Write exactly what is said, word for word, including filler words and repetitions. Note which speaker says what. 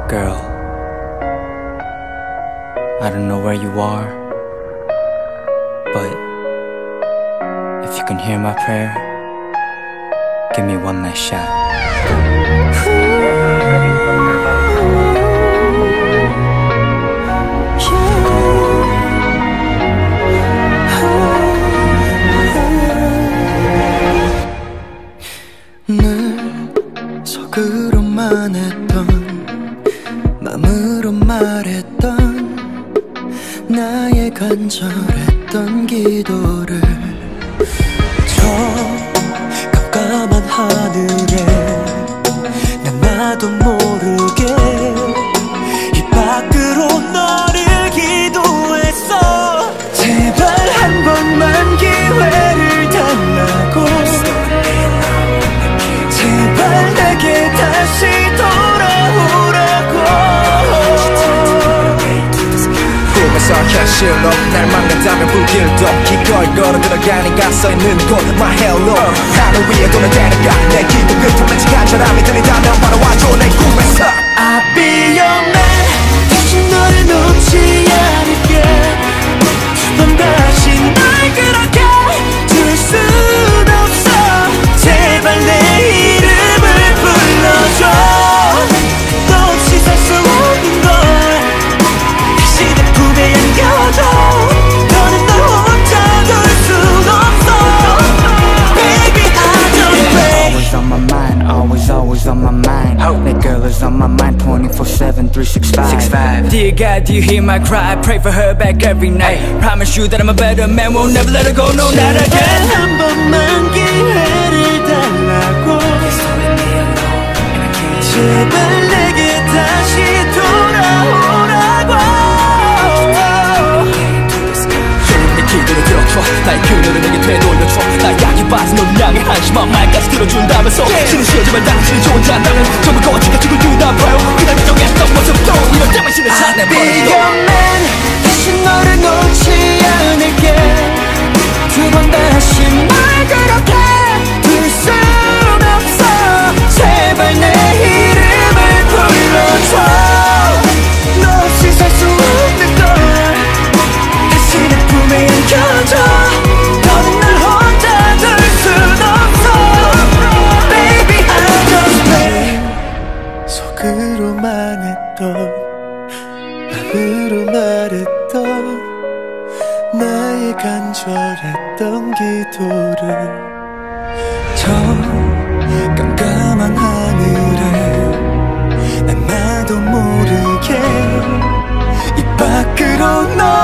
Speaker 1: Girl, I don't know where you are, but if you can hear my prayer, give me one last shot.
Speaker 2: 늘 속으로만 했던 맘으로 말했던 나의 간절했던 기도를 저 깜깜한 하늘에 난 나도 모르게 입 밖으로 너를 기도했어. 제발 한 번만 기회를 달라고, 제발 내게 다시 돌아오라고.
Speaker 3: 꿈에서 현실로 날 막는다면 불길도 기꺼이 걸어 들어가니 가서있는 곳 My hello 하늘 위에 도는 대는가 내 기도 끝에 맺힌 간절함이 들린다면 바라와줘 내 꿈에서
Speaker 2: I'll be your man. 다시 너를 놓지 않을게. 두 번 다시 날 그렇게 둘 순 없어. 제발 내 이름을 불러줘. 너 없이 살 수 없는 걸 다시 내 품에 안겨줘. 너는 날 혼자 둘 순 없어. Baby I just pray.
Speaker 1: Always on my mind, always, always on my mind. That girl is on my mind twenty-four seven, three sixty-five. Dear God, do you hear my cry? I pray for her back every night. Promise you that I'm a better man, won't never let her go, no, not again.
Speaker 2: 한 번만 기회를 달라고. 제발 내게 다시 돌아오라고.
Speaker 3: 내 기도를 들어줘 나의 그녀를 내게 되돌려줘. 나 약이 빠진 너를 향해 한심한 말까지 들어준다면서 신은 쉬어지만 당신이 좋은 자라면 전부 거짓가지고 두다봐요. 그날 정했던 모습도 이럴 때만 신을 찾아버려.
Speaker 2: I'll be your man. 다시 너를 놓지 않을게. 두 번 다시 날 그렇게 둘 순 없어. 제발 내 이름을 불러줘. 너 없이 살 수 없는 걸 다시 내 품에 안겨줘. 너는 날 혼자 둘 순 없어. Baby I just pray. 속으로만 했던 맘으로 말했던 나의 간절했던 기도를 저 깜깜한 하늘에 난 나도 모르게 입 밖으로 너